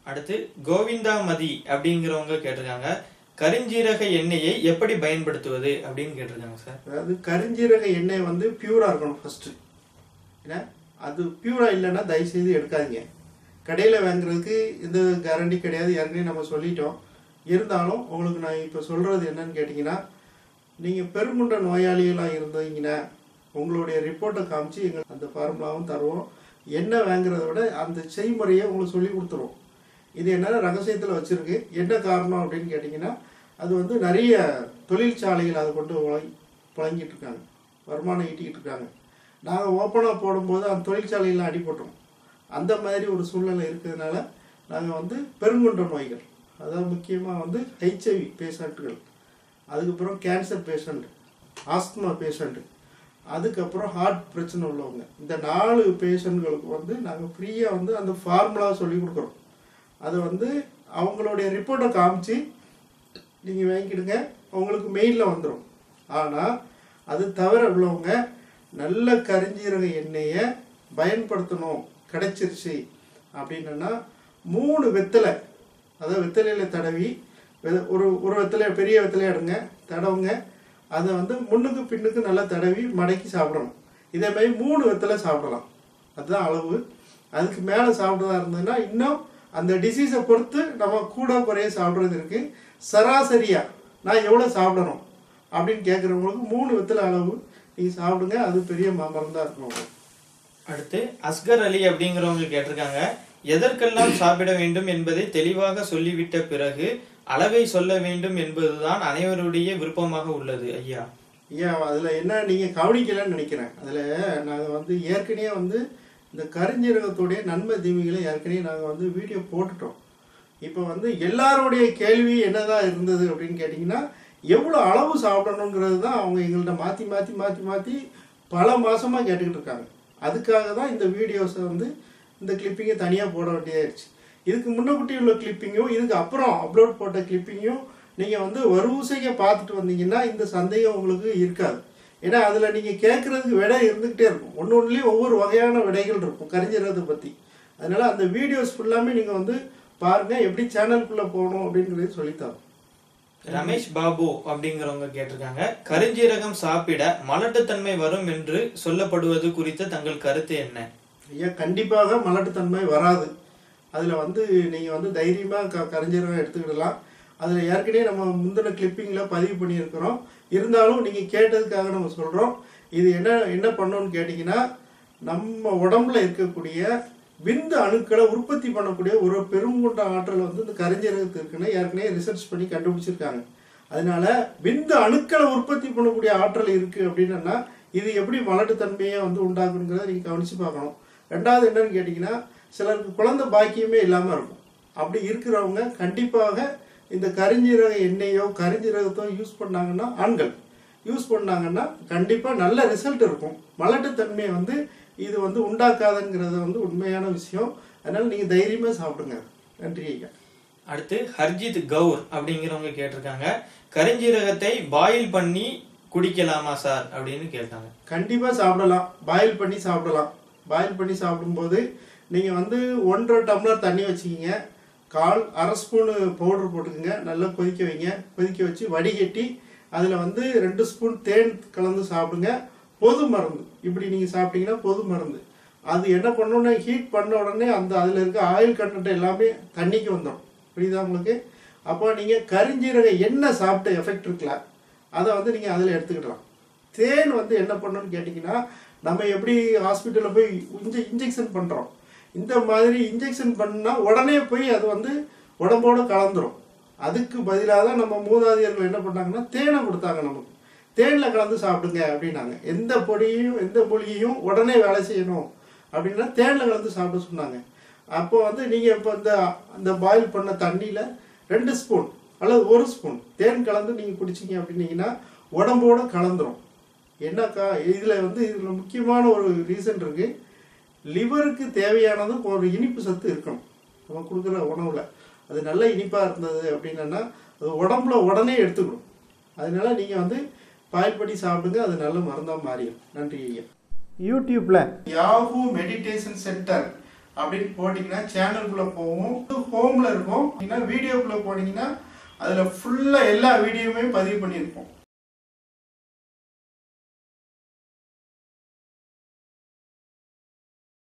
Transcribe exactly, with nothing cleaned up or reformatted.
அடுத்து கோவிந்தா மதி அப்படிங்கிறவங்க கேட்டிருக்காங்க, கரிஞ்சீரக எண்ணெயை எப்படி பயன்படுத்துவது அப்படின்னு கேட்டிருக்காங்க சார். அதாவது கரிஞ்சீரக எண்ணெய் வந்து பியூரா இருக்கணும் ஃபர்ஸ்ட். ஏன்னா அது பியூரா இல்லைன்னா தயவு செய்து எடுக்காதீங்க. கடையில் வாங்குறதுக்கு எந்த கேரண்டி கிடையாது, ஏற்கனவே நம்ம சொல்லிட்டோம். இருந்தாலும் உங்களுக்கு நான் இப்போ சொல்கிறது என்னன்னு கேட்டிங்கன்னா, நீங்கள் பெருங்குண்ட நோயாளிகளாக இருந்தீங்கன்னா உங்களுடைய ரிப்போர்ட்டை காமிச்சு எங்கள் அந்த ஃபார்முலாவும் தருவோம். எண்ணெய் வாங்குறத விட அந்த செய்முறையை உங்களுக்கு சொல்லி கொடுத்துருவோம். இது என்ன ரகசியத்தில் வச்சுருக்கு. என்ன காரணம் அப்படின்னு கேட்டிங்கன்னா, அது வந்து நிறைய தொழிற்சாலைகள் அதை கொண்டு புழங்கி புழங்கிட்டு இருக்காங்க, வருமானம் ஈட்டிக்கிட்டு இருக்காங்க. நாங்கள் ஓப்பனாக போடும்போது அந்த தொழிற்சாலையெல்லாம் அடிபட்டோம். அந்த மாதிரி ஒரு சூழ்நிலை இருக்கிறதுனால நாங்கள் வந்து பெருங்குண்ட நோய்கள், அதாவது முக்கியமாக வந்து ஹெச்ஐவி பேஷண்ட்டுகள், அதுக்கப்புறம் கேன்சர் பேஷண்ட், ஆஸ்துமா பேஷண்ட்டு, அதுக்கப்புறம் ஹார்ட் பிரச்சனை உள்ளவங்க, இந்த நாலு பேஷண்ட்களுக்கு வந்து நாங்கள் ஃப்ரீயாக வந்து அந்த ஃபார்முலா சொல்லி கொடுக்குறோம். அதை வந்து அவங்களுடைய ரிப்போர்ட்டை காமிச்சு நீங்கள் வாங்கிக்கிடுங்க, அவங்களுக்கு மெயிலில் வந்துடும். ஆனால் அது தவிர உள்ளவங்க நல்ல கரிஞ்சீரக எண்ணெயை பயன்படுத்தணும் கிடைச்சிருச்சு அப்படின்னா மூணு வெத்தலை, அதாவது வெத்தலையில் தடவி ஒரு ஒரு வெத்தலை பெரிய வெத்தலையை எடுங்க, தடவுங்க. அதை வந்து முன்னுக்கு பின்னுக்கு நல்லா தடவி மடக்கி சாப்பிடணும். இதே மாதிரி மூணு வெத்தலை சாப்பிடலாம், அதுதான் அளவு. அதுக்கு மேலே சாப்பிட்றதா இருந்ததுன்னா இன்னும் அந்த டிசீஸை பொறுத்து நம்ம கூட குறைய சாப்பிட்றது இருக்குது. சராசரியாக நான் எவ்வளோ சாப்பிடணும் அப்படின்னு கேட்குறவங்களுக்கு மூணு வெத்தலை அளவு நீங்கள் சாப்பிடுங்க, அது பெரிய மருந்தாக இருக்கும். அடுத்து அஸ்கர் அலி அப்படிங்கிறவங்க கேட்டிருக்காங்க, எதற்கெல்லாம் சாப்பிட வேண்டும் என்பதை தெளிவாக சொல்லிவிட்ட பிறகு அளவை சொல்ல வேண்டும் என்பதுதான் அனைவருடைய விருப்பமாக உள்ளது ஐயா. ஐயா அதில் என்ன நீங்கள் கவனிக்கலன்னு நினைக்கிறேன். அதில் நாங்கள் வந்து ஏற்கனவே வந்து இந்த கரிஞ்சீரகத்துடைய நன்மை தீமைகளை ஏற்கனவே நாங்கள் வந்து வீடியோ போட்டுட்டோம். இப்போ வந்து எல்லாருடைய கேள்வி என்னதான் இருந்தது அப்படின்னு கேட்டிங்கன்னா, எவ்வளோ அளவு சாப்பிடணுங்கிறது தான் அவங்க எங்கள்கிட்ட மாற்றி மாற்றி மாற்றி மாற்றி பல மாதமாக கேட்டுக்கிட்டு இருக்காங்க. அதுக்காக தான் இந்த வீடியோஸை வந்து இந்த கிளிப்பிங்கை தனியாக போட வேண்டியதாகிடுச்சு. இதுக்கு முன்னக்குட்டி உள்ள கிளிப்பிங்கும் இதுக்கு அப்புறம் அப்லோட் போட்ட கிளிப்பிங்கும் நீங்கள் வந்து வரிசையை பார்த்துட்டு வந்தீங்கன்னா இந்த சந்தேகம் உங்களுக்கு இருக்காது. ஏன்னா அதில் நீங்கள் கேட்குறதுக்கு விடை இருந்துக்கிட்டே இருக்கும். ஒன்று ஒன்றுலேயும் ஒவ்வொரு வகையான விடைகள் இருக்கும் கரிஞ்சீரகத்தை பற்றி. அதனால் அந்த வீடியோஸ் ஃபுல்லாமே நீங்கள் வந்து பாருங்கள், எப்படி சேனலுக்குள்ளே போகணும் அப்படிங்கிறது சொல்லித்தரோம். ரமேஷ் பாபு அப்படிங்கிறவங்க கேட்டிருக்காங்க, கரிஞ்சீரகம் சாப்பிட மலட்டுத்தன்மை வரும் என்று சொல்லப்படுவது குறித்த தங்கள் கருத்து என்ன? ஐயா கண்டிப்பாக மலட்டுத்தன்மை வராது. அதில் வந்து நீங்கள் வந்து தைரியமாக க கரிஞ்சீரகம் எடுத்துக்கிடலாம். அதில் ஏற்கனவே நம்ம முந்தின கிளிப்பிங்கில் பதிவு பண்ணியிருக்கிறோம். இருந்தாலும் நீங்கள் கேட்டதுக்காக நம்ம சொல்கிறோம். இது என்ன என்ன பண்ணணும்னு கேட்டிங்கன்னா, நம்ம உடம்புல இருக்கக்கூடிய விந்து அணுக்களை உற்பத்தி பண்ணக்கூடிய ஒரு பெருங்குண்ட ஆற்றல் வந்து இந்த கரிஞ்சீரகத்துக்கு இருக்குன்னு ஏற்கனவே ரிசர்ச் பண்ணி கண்டுபிடிச்சிருக்காங்க. அதனால விந்து அணுக்களை உற்பத்தி பண்ணக்கூடிய ஆற்றல் இருக்குது அப்படின்னா இது எப்படி மலட்டுத்தன்மையை வந்து உண்டாக்குங்கிறத நீங்கள் கவனித்து பார்க்கணும். ரெண்டாவது என்னன்னு கேட்டிங்கன்னா, சிலருக்கு குழந்தை பாக்கியமே இல்லாமல் இருக்கும். அப்படி இருக்கிறவங்க கண்டிப்பாக இந்த கரிஞ்சீரக எண்ணெயோ கரிஞ்சீரகத்தோ யூஸ் பண்ணாங்கன்னா, ஆண்கள் யூஸ் பண்ணாங்கன்னா கண்டிப்பாக நல்ல ரிசல்ட் இருக்கும். மலட்டுத்தன்மையை வந்து இது வந்து உண்டாக்காதுங்கிறது வந்து உண்மையான விஷயம். அதனால் நீங்கள் தைரியமாக சாப்பிடுங்க. நன்றி ஐயா. அடுத்து ஹர்ஜித் கவுர் அப்படிங்கிறவங்க கேட்டிருக்காங்க, கரிஞ்சீரகத்தை பாயில் பண்ணி குடிக்கலாமா சார் அப்படின்னு கேட்டாங்க. கண்டிப்பாக சாப்பிடலாம், பாயில் பண்ணி சாப்பிடலாம். பாயில் பண்ணி சாப்பிடும்போது நீங்கள் வந்து ஒன்றரை டம்ளர் தண்ணி வச்சுக்கிங்க, கால் அரை ஸ்பூனு பவுடர் போட்டுக்கோங்க, நல்லா கொதிக்க வைங்க. கொதிக்க வச்சு வடிகட்டி அதில் வந்து ரெண்டு ஸ்பூன் தேன் கலந்து சாப்பிடுங்க. பொது மருந்து இப்படி நீங்கள் சாப்பிட்டீங்கன்னா பொது மருந்து அது என்ன பண்ணணும்னா ஹீட் பண்ண உடனே அந்த அதில் இருக்க ஆயில் கண்டென்ட் எல்லாமே தண்ணிக்கு வந்துடும். புரியுதா உங்களுக்கு? அப்போ நீங்கள் கரிஞ்சீரக எண்ணெய் சாப்பிட்ட எஃபெக்ட் இருக்குல்ல, அதை வந்து நீங்கள் அதில் எடுத்துக்கிடலாம். தேன் வந்து என்ன பண்ணணும்னு கேட்டிங்கன்னா, நம்ம எப்படி ஹாஸ்பிட்டலில் போய் இன்ஜெ இன்ஜெக்ஷன் பண்ணுறோம், இந்த மாதிரி இன்ஜெக்ஷன் பண்ணால் உடனே போய் அது வந்து உடம்போடு கலந்துரும். அதுக்கு பதிலாக தான் நம்ம மூதாதையர்கள் என்ன பண்ணாங்கன்னா தேனை கொடுத்தாங்க. நமக்கு தேனில் கலந்து சாப்பிடுங்க அப்படின்னாங்க. எந்த பொடியையும் எந்த மூலிகையும் உடனே வேலை செய்யணும் அப்படின்னா தேனில் கலந்து சாப்பிட சொன்னாங்க. அப்போ வந்து நீங்கள் இப்போ இந்த அந்த பாயில் பண்ண தண்ணியில் ரெண்டு ஸ்பூன் அல்லது ஒரு ஸ்பூன் தேன் கலந்து நீங்கள் குடிச்சிங்க அப்படின்னீங்கன்னா உடம்போடு கலந்துரும். என்னக்கா இதில் வந்து இதில் முக்கியமான ஒரு ரீசன் இருக்குது. லிவருக்கு தேவையானது ஒரு இனிப்பு சத்து இருக்கணும் நம்ம கொடுக்குற உணவில். அது நல்ல இனிப்பாக இருந்தது அப்படின்னா அது உடம்புல உடனே எடுத்துக்கணும். அதனால நீங்கள் வந்து பாயில் பண்ணி சாப்பிடுங்க, அது நல்ல மருந்தாக மாறிடும். நன்றி ஐயா. யூடியூப்பில் யாஹூ மெடிடேஷன் சென்டர் அப்படின்னு போட்டிங்கன்னா சேனலுக்குள்ளே போகும். ஹோமில் இருக்கும். வீடியோக்குள்ளே போனீங்கன்னா அதில் ஃபுல்லாக எல்லா வீடியோவுமே பதிவு பண்ணியிருப்போம்.